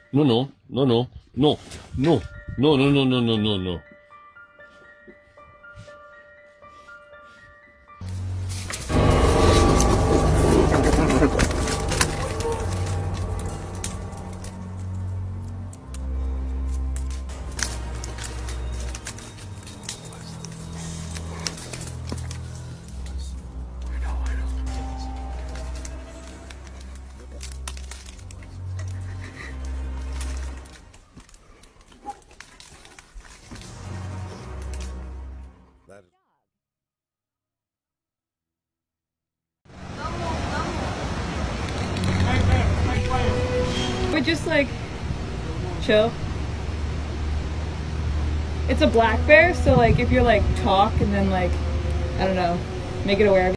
No, no, no, no, no, no, no, no, no, no, no, no, no. But just like chill. It's a black bear, so like if you're like talk and then like I don't know, make it aware of